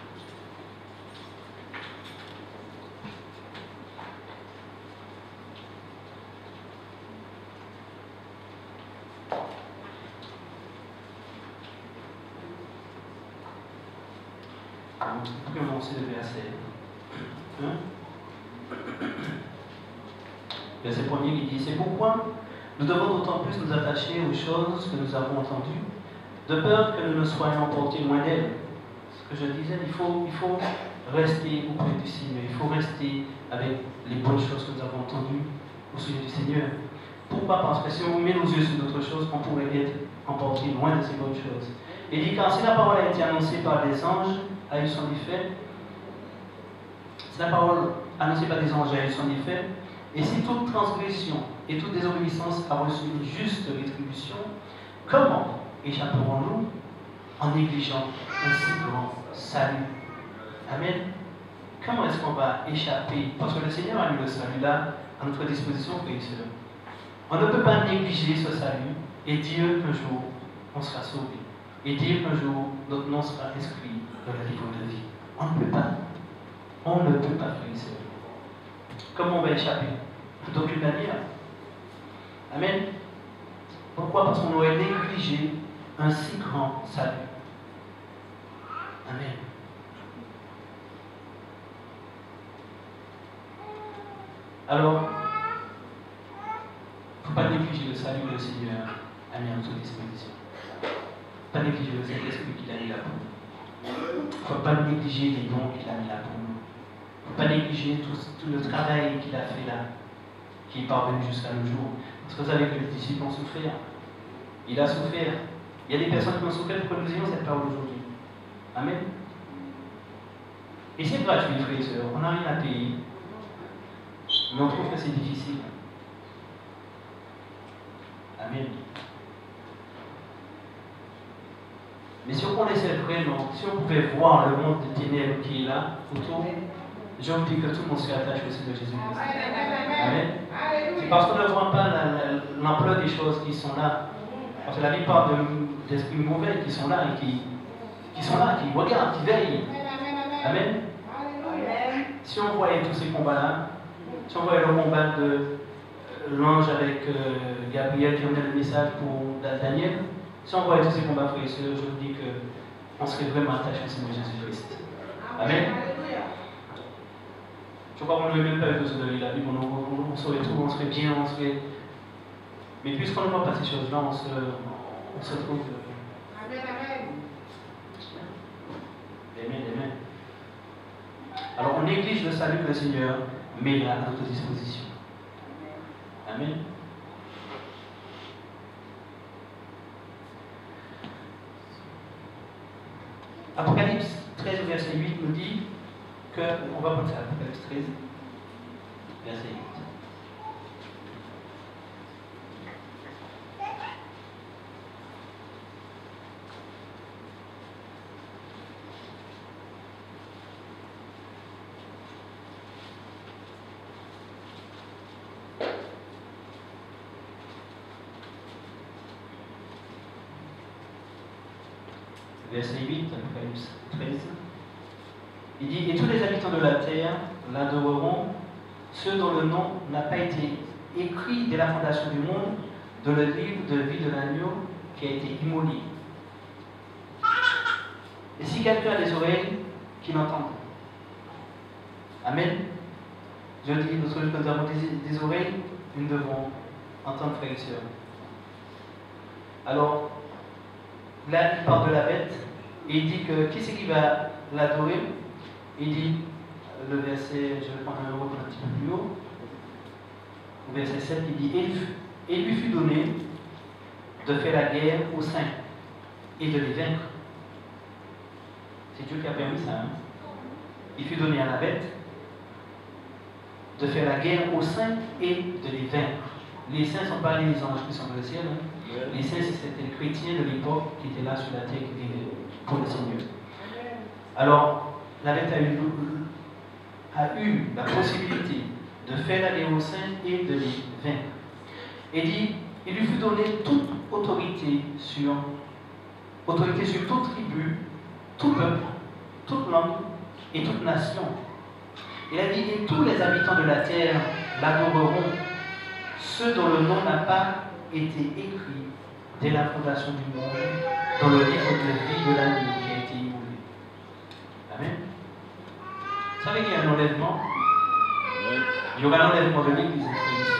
On peut commencer le verset un. verset premier, il dit, c'est pourquoi nous devons d'autant plus nous attacher aux choses que nous avons entendues, de peur que nous ne soyons emportés loin d'elles. Ce que je disais, il faut, il faut rester auprès du Seigneur, il faut rester avec les bonnes choses que nous avons entendues au sujet du Seigneur. Pourquoi? Parce que si on met nos yeux sur d'autres choses, on pourrait être emporté loin de ces bonnes choses. Il dit, car si la parole a été annoncée par des anges, a eu son effet, si la parole annoncée par des anges a eu son effet, et si toute transgression et toute désobéissance a reçu une juste rétribution, comment échapperons-nous en négligeant un si grand salut? Amen. Comment est-ce qu'on va échapper? Parce que le Seigneur a mis le salut là à notre disposition, frères et sœurs. On ne peut pas négliger ce salut et dire qu'un jour on sera sauvé. Et dire qu'un jour notre nom sera inscrit dans le livre de vie. On ne peut pas. On ne peut pas, frères et sœurs. Comment on va échapper? D'aucune manière. Amen. Pourquoi? Parce qu'on aurait négligé un si grand salut. Amen. Alors, il ne faut pas négliger le salut que le Seigneur a mis à notre disposition. Il ne faut pas négliger le Saint-Esprit qu'il a mis là pour nous. Il ne faut pas négliger les dons qu'il a mis là pour nous. Il ne faut pas négliger tout, tout le travail qu'il a fait là, qui est parvenu jusqu'à nos jours. Parce que vous savez que les disciples ont souffert. Il a souffert. Il y a des personnes qui ont souffert pour que nous ayons cette parole aujourd'hui. Amen. Et c'est gratuit, frères et sœurs. On n'a rien à payer. Mais on trouve que c'est difficile. Amen. Mais si on connaissait vraiment, si on pouvait voir le monde de ténèbres qui est là, autour, je vous dis que tout le monde se attache au Seigneur Jésus-Christ. Amen. C'est parce qu'on ne voit pas l'ampleur des choses qui sont là. Parce que la plupart d'esprits mauvais qui sont là et qui, qui sont là, qui regardent, qui veillent. Amen. Si on voyait tous ces combats-là, si on voyait le combat de euh, l'ange avec euh, Gabriel qui emmenait le message pour Daniel, si on voyait tous ces combats, frères et sœurs, je vous dis qu'on serait vraiment attaché au Seigneur Jésus-Christ. Amen. Je crois qu'on n'aurait même pas eu besoin de lire la Bible, on, on, on saurait tout, on serait bien, on serait. Mais puisqu'on ne voit pas ces choses-là, on se, on se trouve. Amen, amen. Amen, amen. Alors on néglige le salut que le Seigneur met là à notre disposition. Amen. Apocalypse treize, verset huit nous dit que, on va prendre ça, Apocalypse treize, verset huit. Verset huit, Apocalypse treize. Il dit, et tous les habitants de la terre l'adoreront, ceux dont le nom n'a pas été écrit dès la fondation du monde, dans le livre de vie de l'agneau qui a été immolé. Et si quelqu'un a des oreilles, qu'il entende. Amen. Je dis, nous, nous avons des, des oreilles, nous devons entendre, frères et sœurs. Alors, là, il parle de la bête, et il dit que qui c'est qui va l'adorer? Il dit, le verset, je vais prendre un autre un petit peu plus haut, au verset sept, il dit, et il lui fut donné de faire la guerre aux saints et de les vaincre. C'est Dieu qui a permis ça. Hein? Il fut donné à la bête de faire la guerre aux saints et de les vaincre. Les saints ne sont pas les anges qui sont dans le ciel. Hein? Les saints, c'était les chrétiens de l'époque qui étaient là sur la terre, qui vivaient pour le Seigneur. Alors, la bête a eu, a eu la possibilité de faire la guerre aux saints et de les vaincre. Et dit, il lui fut donné toute autorité sur, autorité sur toute tribu, tout peuple, toute langue et toute nation. Il a dit, et tous les habitants de la terre l'adoreront, ceux dont le nom n'a pas été écrit dès la fondation du monde, dans le livre de vie de l'agneau qui a été immolé. Amen. Vous savez qu'il y a un enlèvement? Il y aura l'enlèvement de l'Église.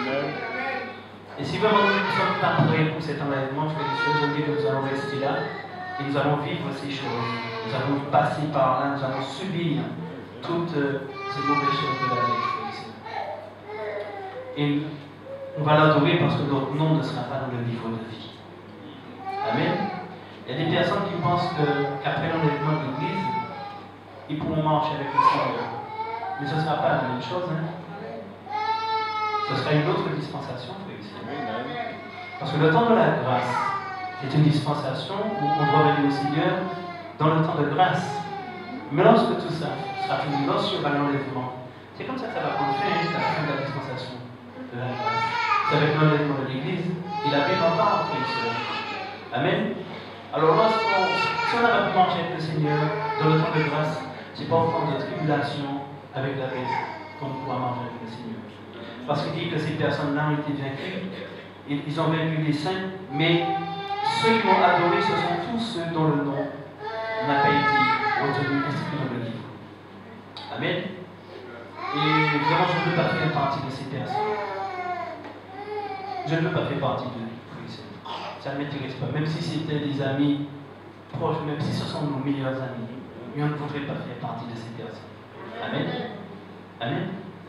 Et si vraiment nous ne sommes pas prêts pour cet enlèvement, frères et sœurs, je dis que nous allons rester là et nous allons vivre ces choses. Nous allons passer par là, nous allons subir toutes euh, ces mauvaises choses de la vie, frères et sœurs. Et on va l'adorer parce que notre nom ne sera pas dans le livre de vie. Amen. Il y a des personnes qui pensent qu'après l'enlèvement de l'Église, ils pourront marcher avec le Seigneur. Mais ce ne sera pas la même chose. Hein? Ce sera une autre dispensation, frère et sœurs. Parce que le temps de la grâce, c'est une dispensation où on doit venir au Seigneur dans le temps de grâce. Mais lorsque tout ça sera fini, lorsqu'il y aura l'enlèvement, c'est comme ça que ça va prendre fin à la fin de la dispensation de la grâce. C'est avec l'enlèvement de l'Église et la paix en part, frère et sœurs. Amen. Alors lorsqu'on, si on n'a pas pu marcher avec le Seigneur dans le temps de grâce, c'est pas au temps de tribulation avec la paix qu'on pourra marcher avec le Seigneur. Parce qu'il dit que ces personnes-là ont été vaincues, ils ont vaincu les saints, mais ceux qui ont adoré, ce sont tous ceux dont le nom n'a pas été retenu, inscrit dans le livre. Amen. Et vraiment, je ne veux pas faire partie de ces personnes. Je ne veux pas faire partie de ça ne m'intéresse pas. Même si c'était des amis proches, même si ce sont nos meilleurs amis, mais on ne voudrait pas faire partie de ces personnes. Amen. Amen.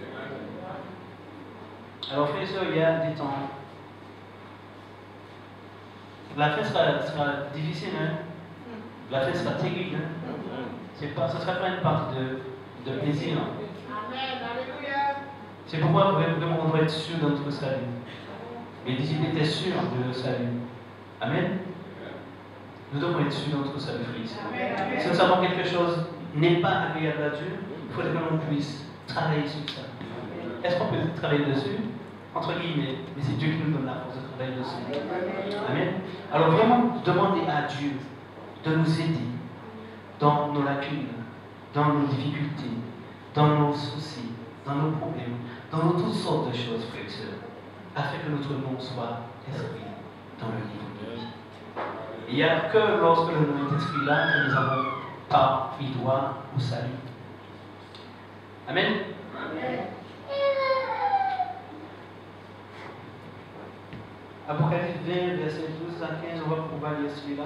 Alors, frères et sœurs, il y a des temps. La fin sera, sera difficile, hein? La fin sera terrible, hein? C'est pas, ce ne sera pas une partie de, de plaisir. C'est pourquoi vraiment on doit être sûr de notre salut. Les disciples étaient sûrs de leur salut. Amen. Nous devons être sûrs de notre salut, frères. Si nous savons que quelque chose n'est pas agréable à Dieu, il faudrait que l'on puisse travailler sur ça. Est-ce qu'on peut travailler dessus? Entre guillemets, mais c'est Dieu qui nous donne la force de travailler dessus. Amen. Alors vraiment, demander à Dieu de nous aider dans nos lacunes, dans nos difficultés, dans nos soucis, dans nos problèmes, dans toutes sortes de choses, frères et sœurs, afin que notre nom soit inscrit dans le livre de vie. Il n'y a que lorsque le nom est inscrit là que nous avons part et droit au salut. Amen. Amen. Apocalypse vingt, verset douze à quinze, on va pouvoir lire celui-là.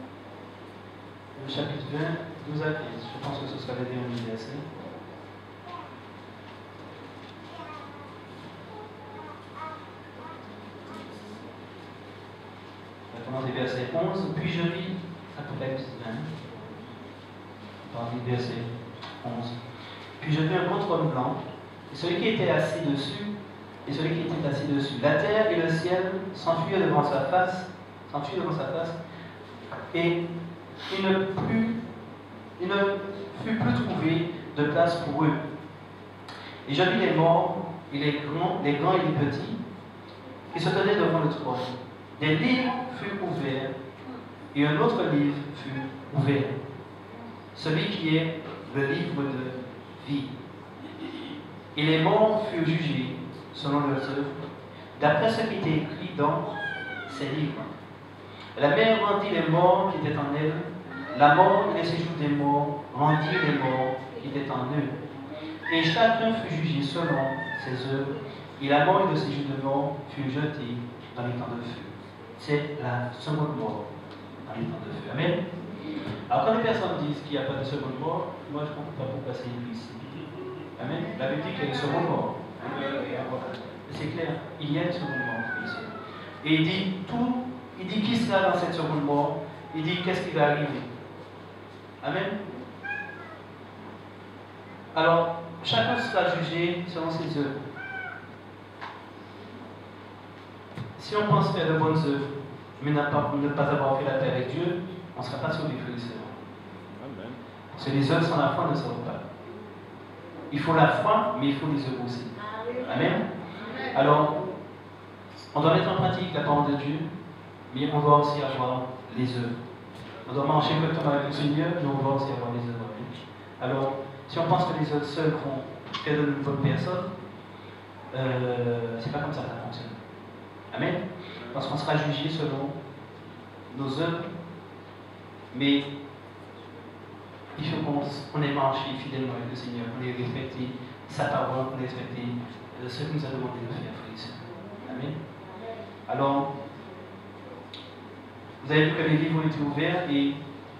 Le chapitre vingt, douze à quinze. Je pense que ce sera le dernier verset. On va commencer verset onze, puis je lis Apocalypse vingt, parmi verset onze. Puis je vis un grand trône blanc, et celui qui était assis dessus, et celui qui était assis dessus. La terre et le ciel s'enfuyaient devant sa face, s'enfuyaient devant sa face, et il ne, plus, il ne fut plus trouvé de place pour eux. Et je vis les morts, et les grands, les grands et les petits, qui se tenaient devant le trône. Des livres furent ouverts, et un autre livre fut ouvert, celui qui est le livre de vie. Et les morts furent jugés selon leurs œuvres, d'après ce qui était écrit dans ces livres. La mer rendit les morts qui étaient en elle, la mort et les séjours des morts rendirent les morts qui étaient en eux. Et chacun fut jugé selon ses œuvres, et la mort et le séjour de mort furent jetés dans les temps de feu. C'est la seconde mort dans les temps de feu. Amen. Alors quand les personnes disent qu'il n'y a pas de seconde mort, moi je ne comprends pas pourquoi c'est écrit ici. Amen. La Bible dit qu'il y a une seconde mort. C'est clair, il y a une seconde mort ici. Et il dit tout, il dit qui sera dans cette seconde mort, il dit qu'est-ce qui va arriver. Amen. Alors, chacun sera jugé selon ses œuvres. Si on pense faire de bonnes œuvres, mais ne pas, ne pas avoir fait la paix avec Dieu, on ne sera pas sauvé, frères et sœurs. Parce que les œuvres sans la foi ne sauvent pas. Il faut la foi, mais il faut les œuvres aussi. Amen. Alors, on doit mettre en pratique la parole de Dieu, mais on doit aussi avoir les œuvres. On doit marcher correctement avec le Seigneur, mais on doit aussi avoir les œuvres. Alors, si on pense que les œuvres seules vont faire de nous une bonne personne, euh, c'est pas comme ça que ça fonctionne. Amen. Parce qu'on sera jugé selon nos œuvres, mais il faut qu'on ait marché fidèlement avec le Seigneur, qu'on ait respecté sa parole, qu'on ait respecté ce qu'il nous a demandé de faire, frères et sœurs. Amen. Alors, vous avez vu que les livres ont été ouverts et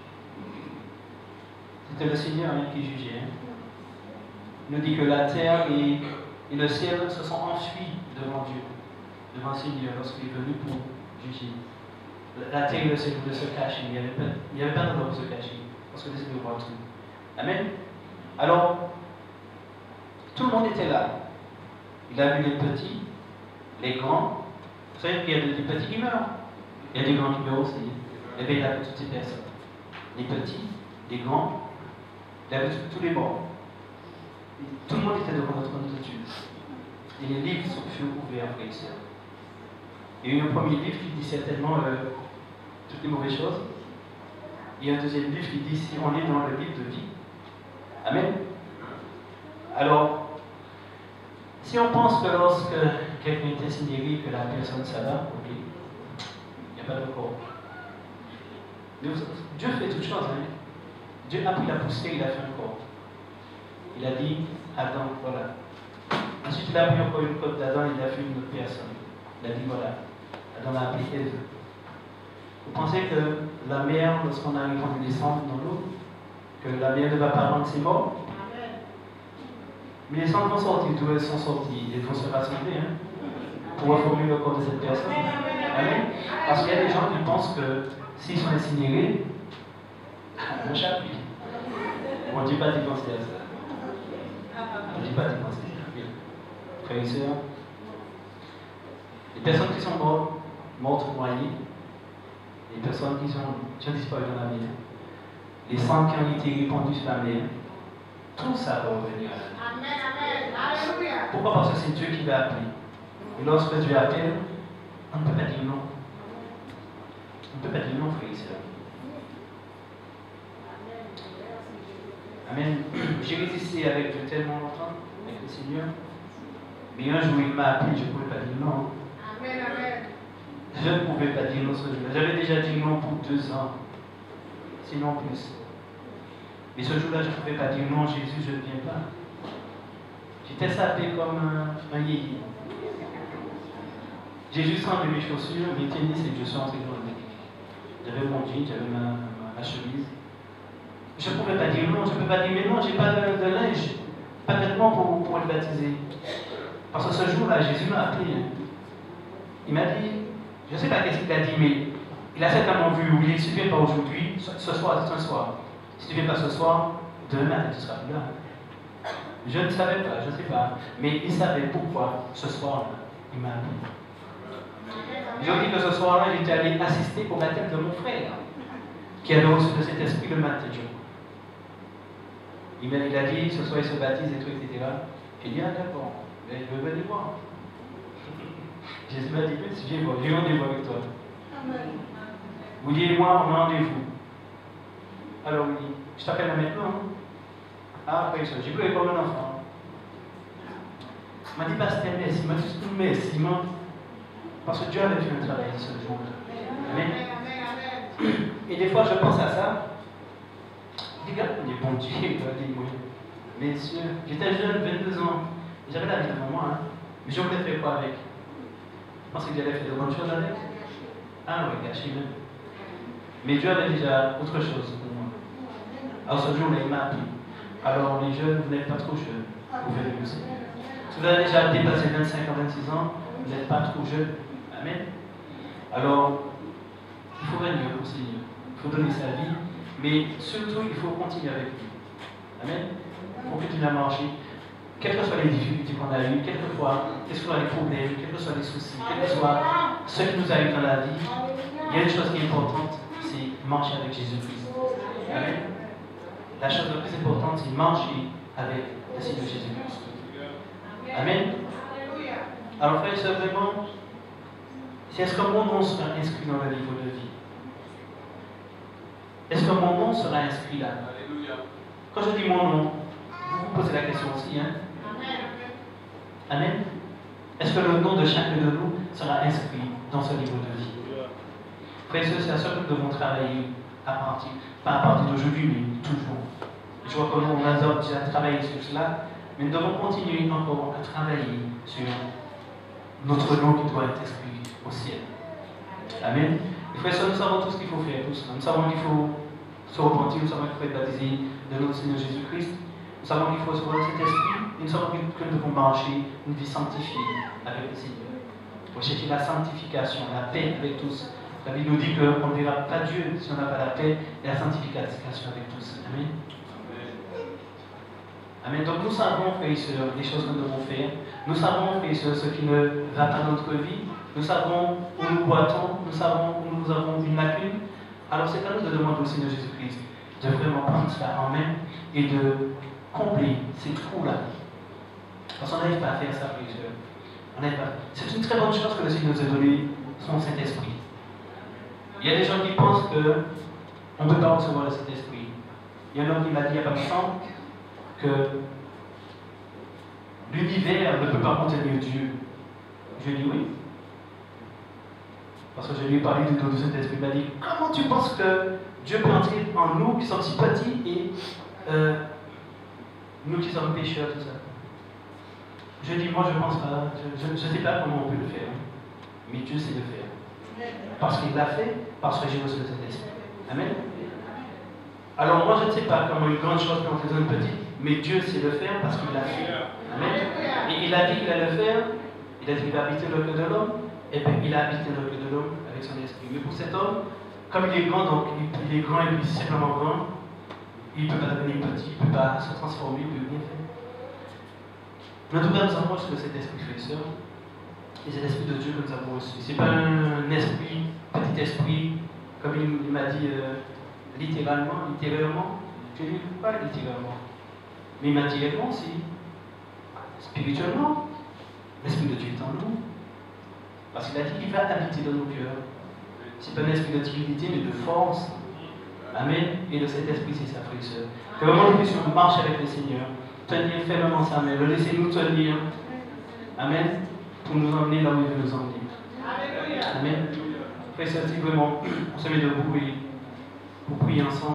c'était le Seigneur hein, qui jugeait. Hein. Il nous dit que la terre et, et le ciel se sont enfuis devant Dieu, devant le Seigneur lorsqu'il est venu pour juger. La terre et le ciel voulaient se cacher, il n'y avait pas, il n'y avait pas d'endroit pour se cacher, parce que le Seigneur voit tout. Amen. Alors, tout le monde était là. Il a vu les petits, les grands. Vous savez qu'il y a des petits qui meurent. Il y a des grands qui meurent aussi. Et bien, il a vu toutes ces personnes. Les petits, les grands, il a vu tous les morts. Tout le monde était devant le trône de Dieu. Et les livres sont furent ouverts, frères et sœurs. Il y a eu un premier livre qui dit certainement euh, toutes les mauvaises choses. Il y a un deuxième livre qui dit si on est dans le livre de vie. Amen. Alors, si on pense que lorsque quelqu'un est incinéré, que la personne ça va, ok, il n'y a pas de corps. Mais Dieu fait toutes choses. Hein. Dieu a pris la poussière, il a fait un corps. Il a dit, Adam, voilà. Ensuite, il a pris encore une côte d'Adam, il a fait une autre personne. Il a dit, voilà. Adam l'a appelé Ève. Vous pensez que la mer, lorsqu'on arrive en descendre dans l'eau, que la mer ne va pas rendre ses morts? Mais les cendres vont sortir, d'où elles sont sorties. Elles vont se rassembler hein, pour reformer le corps de cette personne. Amen. Parce qu'il y a des gens qui pensent que s'ils sont incinérés, on va chapitre. On ne dit pas d'y penser à ça. On ne dit pas d'y penser à ça. Frères et sœurs, les personnes qui sont mortes, mortes noyées, les personnes qui, sont, qui ont disparu dans la mer, les cendres qui ont été répandues sur la mer, tout ça va revenir à la vie. Amen, amen. Alléluia. Pourquoi? Parce que c'est Dieu qui va appeler. Et lorsque Dieu appelle, on ne peut pas dire non. On ne peut pas dire non, frère et sœur. Amen. J'ai résisté avec Dieu tellement longtemps, avec le Seigneur. Mais un jour, il m'a appelé, je ne pouvais pas dire non. Amen, amen. Je ne pouvais pas dire non ce jour-là. J'avais déjà dit non pour deux ans. Sinon plus. Mais ce jour-là, je ne pouvais pas dire non, Jésus, je ne viens pas. J'étais sapé comme un, un yéyé. J'ai juste enlevé mes chaussures, mes tennis et je suis entré dans le métier. J'avais mon jean, j'avais ma, ma, ma chemise. Je ne pouvais pas dire non, je ne peux pas dire mais non, je n'ai pas de, de linge, pas de vêtements pour, pour être baptisé. Parce que ce jour-là, Jésus m'a appelé. Il m'a dit, je ne sais pas qu'est-ce qu'il a dit, mais il a certainement vu, oui, si tu ne viens pas aujourd'hui, ce, ce soir, c'est un soir. Si tu ne viens pas ce soir, demain, tu seras plus là. Je ne savais pas, je ne sais pas, mais il savait pourquoi ce soir-là, il m'a appelé. Je dis que ce soir-là, j'étais allé assister au baptême de mon frère, qui avait reçu de cet esprit le matin. Il, il a dit, ce soir, il se baptise et tout, et cetera. J'ai dit, ah d'accord, mais je veux venir voir. Jésus m'a dit, mais si viens voir, j'ai rendez-vous avec toi. Vous dites, moi, on a rendez-vous. Alors, oui, je t'appelle là maintenant. Ah, après ça, j'ai pleuré comme un enfant. Il m'a dit, pasteur, merci. Il m'a dit, merci, parce que Dieu avait fait un travail ce jour-là. Amen. Et des fois, je pense à ça. Je dis, regarde, il est bon Dieu, il va dire, oui. Messieurs, j'étais jeune, vingt-deux ans. J'avais la vie devant moi, hein. Mais je voulais faire quoi avec? Je pense qu'il allait faire de bonnes choses avec. Ah oui, gâché même. Mais Dieu avait déjà autre chose pour moi. Alors ce jour-là, il m'a appris. Alors les jeunes, vous n'êtes pas trop jeunes pour faire le Seigneur. Si vous avez déjà dépassé vingt-cinq à vingt-six ans, vous n'êtes pas trop jeunes. Amen. Alors, il faut venir au Seigneur. Il faut donner sa vie. Mais surtout, il faut continuer avec lui. Amen. Il faut continuer à marcher. Quelles que soient les difficultés qu'on a eues, quels que soient les problèmes, quels que soient les soucis, quels que soient ce qui nous arrive dans la vie, il y a une chose qui est importante, c'est marcher avec Jésus-Christ. Amen. La chose la plus importante, c'est marcher avec le Seigneur Jésus-Christ. Amen. Alors, frère, c'est vraiment, c'est est-ce que mon nom sera inscrit dans le livre de vie? Est-ce que mon nom sera inscrit là? Quand je dis mon nom, vous vous posez la question aussi, hein? Amen. Est-ce que le nom de chacun de nous sera inscrit dans ce livre de vie? Frères et sœurs, c'est à ça que nous devons travailler à partir, pas à partir d'aujourd'hui, mais toujours. Je vois que nous, on a déjà travaillé sur cela, mais nous devons continuer encore à travailler sur notre nom qui doit être inscrit au ciel. Amen. Et frères et sœurs, nous savons tout ce qu'il faut faire, tous. Nous savons qu'il faut se repentir, nous savons qu'il faut être baptisé de notre Seigneur Jésus-Christ. Nous savons qu'il faut se rendre cet esprit, et nous savons que nous devons marcher une vie sanctifiée avec le Seigneur. Rechercher la sanctification, la paix avec tous. La Bible nous dit qu'on ne verra pas Dieu si on n'a pas la paix et la sanctification avec tous. Amen. Amen. Donc nous savons, frères et sœurs, les choses que nous devons faire. Nous savons, frères et sœurs, ce qui ne va pas dans notre vie. Nous savons où nous boitons. Nous savons où nous avons une lacune. Alors c'est à nous de demander au Seigneur Jésus-Christ de vraiment prendre cela en main et de combler ces trous-là. Parce qu'on n'arrive pas à faire ça, frères et sœurs. On n'arrive pas. C'est une très bonne chose que le Seigneur nous a donné son Saint-Esprit. Il y a des gens qui pensent qu'on ne peut pas recevoir le Saint-Esprit. Il y a un homme qui m'a dit il n'y a pas longtemps que l'univers ne peut pas contenir Dieu. Je dis oui. Parce que je lui ai parlé du don du Saint-Esprit. Il m'a dit comment tu penses que Dieu peut entrer en nous qui sommes si petits et euh, nous qui sommes pécheurs, tout ça. Je dis moi je ne pense pas. Je ne sais pas comment on peut le faire. Mais Dieu sait le faire. Parce qu'il l'a fait, parce que j'ai reçu le Saint-Esprit. Amen. Alors moi je ne sais pas comment une grande chose peut entrer dans une petite, mais Dieu sait le faire parce qu'il l'a fait. Amen. Et il a dit qu'il allait le faire, il a dit qu'il va habiter le cœur de l'homme, et bien il a habité le cœur de l'homme avec son esprit. Mais pour cet homme, comme il est grand, donc il est grand et puis simplement grand, il ne peut pas devenir petit, il ne peut pas se transformer, il ne peut rien faire. Mais en tout cas, nous avons reçu cet esprit, frères et sœurs. Et c'est l'esprit de Dieu que nous avons reçu. Ce n'est pas un esprit, petit esprit, comme il, il m'a dit euh, littéralement, littéralement. Je ne dis pas littéralement. Mais il m'a dit réellement aussi. Spirituellement, l'esprit de Dieu est en nous. Parce qu'il a dit qu'il va habiter dans nos cœurs. Ce n'est pas un esprit de divinité, mais de force. Amen. Et de cet esprit, c'est sa frère et sœur. Que vraiment nous puissions marcher avec le Seigneur, tenir fermement sa main, le laisser nous tenir. Amen. Pour nous emmener là où il veut nous emmener. Amen. Frère et sœurs, si vraiment on se met debout et pour prier ensemble.